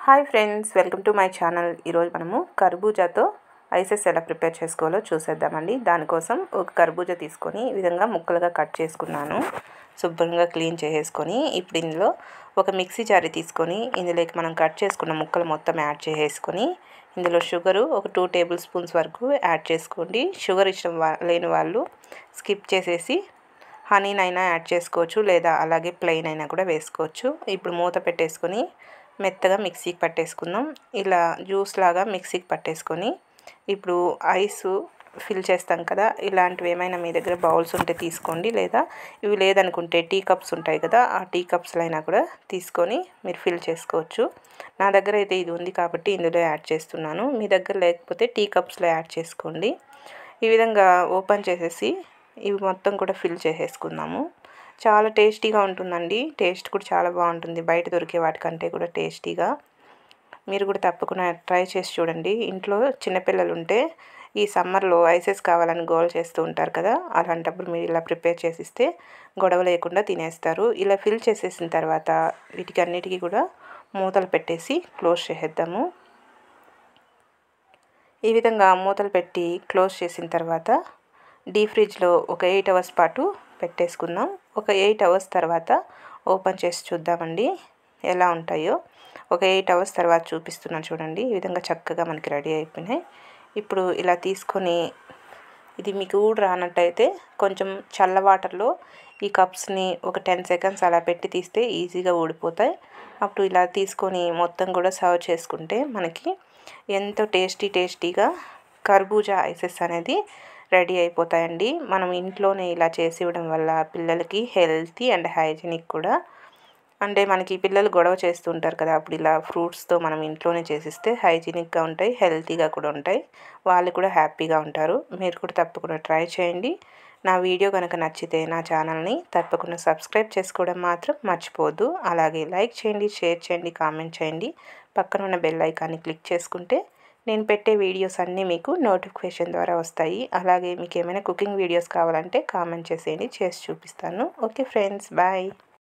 Hi friends, welcome to my channel. ఈరోజు మనము కర్బూజాతో ఐసెస్ ఎలా ప్రిపేర్ చేసుకోవాలో చూసేద్దామండి. దానికోసం ఒక కర్బూజా తీసుకొని ఈ విధంగా ముక్కలుగా కట్ చేసుకున్నాను. శుభ్రంగా క్లీన్ చేసేసుకొని ఇప్పుడు ఇందులో ఒక మిక్సీ జారీ తీసుకొని ఇందులోకి మనం కట్ చేసుకున్న ముక్కలు మొత్తం యాడ్ చేసేసుకొని ఇందులో షుగరు ఒక 2 టేబుల్ స్పూన్స్ వరకు యాడ్ చేసుకోండి. షుగర్ ఇష్టం లేని వాళ్ళు స్కిప్ చేసేసి హనీనైనా యాడ్ చేసుకోవచ్చు, లేదా అలాగే ప్లెయిన్ అయినా కూడా వేసుకోవచ్చు. ఇప్పుడు మూత పెట్టేసుకొని మెత్తగా మిక్సీకి పట్టేసుకుందాం. ఇలా జ్యూస్ లాగా మిక్సీకి పట్టేసుకొని ఇప్పుడు ఐస్ ఫిల్ చేస్తాం కదా, ఇలాంటివి ఏమైనా మీ దగ్గర బౌల్స్ ఉంటే తీసుకోండి, లేదా ఇవి లేదనుకుంటే టీ కప్స్ ఉంటాయి కదా, ఆ టీ కప్స్లో అయినా కూడా తీసుకొని మీరు ఫిల్ చేసుకోవచ్చు. నా దగ్గర అయితే ఇది ఉంది కాబట్టి ఇందులో యాడ్ చేస్తున్నాను. మీ దగ్గర లేకపోతే టీ కప్స్లో యాడ్ చేసుకోండి. ఈ విధంగా ఓపెన్ చేసేసి ఇవి మొత్తం కూడా ఫిల్ చేసేసుకుందాము. చాలా టేస్టీగా ఉంటుందండి. టేస్ట్ కూడా చాలా బాగుంటుంది, బయట దొరికే వాటికంటే కూడా టేస్టీగా. మీరు కూడా తప్పకుండా ట్రై చేసి చూడండి. ఇంట్లో చిన్నపిల్లలు ఉంటే ఈ సమ్మర్లో ఐసెస్ కావాలని గోల్ చేస్తూ ఉంటారు కదా, అలాంటప్పుడు మీరు ఇలా ప్రిపేర్ చేసిస్తే గొడవ లేకుండా తినేస్తారు. ఇలా ఫిల్ చేసేసిన తర్వాత వీటికి అన్నిటికీ కూడా మూతలు పెట్టేసి క్లోజ్ చేసేద్దాము. ఈ విధంగా మూతలు పెట్టి క్లోజ్ చేసిన తర్వాత డీప్ ఫ్రిడ్జ్లో ఒక 8 అవర్స్ పాటు పెట్టేసుకుందాం. ఒక 8 అవర్స్ తర్వాత ఓపెన్ చేసి చూద్దామండి ఎలా ఉంటాయో. ఒక 8 అవర్స్ తర్వాత చూపిస్తున్నాను చూడండి. ఈ విధంగా చక్కగా మనకి రెడీ అయిపోయినాయి. ఇప్పుడు ఇలా తీసుకొని ఇది మీకు ఊడు రానట్టయితే కొంచెం చల్ల వాటర్లో ఈ కప్స్ని ఒక 10 సెకండ్స్ అలా పెట్టి తీస్తే ఈజీగా ఊడిపోతాయి. అప్పుడు ఇలా తీసుకొని మొత్తం కూడా సర్వ్ చేసుకుంటే మనకి ఎంతో టేస్టీగా కర్బూజా ఐసెస్ అనేది రెడీ అయిపోతాయండి. మనం ఇంట్లోనే ఇలా చేసి ఇవ్వడం వల్ల పిల్లలకి హెల్తీ అండ్ హైజీనిక్ కూడా. అంటే మనకి పిల్లలు గొడవ చేస్తూ ఉంటారు కదా, అప్పుడు ఇలా ఫ్రూట్స్తో మనం ఇంట్లోనే చేసిస్తే హైజీనిక్గా ఉంటాయి, హెల్తీగా కూడా ఉంటాయి, వాళ్ళు కూడా హ్యాపీగా ఉంటారు. మీరు కూడా తప్పకుండా ట్రై చేయండి. నా వీడియో కనుక నచ్చితే నా ఛానల్ని తప్పకుండా సబ్స్క్రైబ్ చేసుకోవడం మాత్రం మర్చిపోవద్దు. అలాగే లైక్ చేయండి, షేర్ చేయండి, కామెంట్ చేయండి. పక్కన ఉన్న బెల్ ఐకాన్ని క్లిక్ చేసుకుంటే నేను పెట్టే వీడియోస్ అన్నీ మీకు నోటిఫికేషన్ ద్వారా వస్తాయి. అలాగే మీకు ఏమైనా కుకింగ్ వీడియోస్ కావాలంటే కామెంట్ చేసేయండి, చేసి చూపిస్తాను. Okay friends, bye.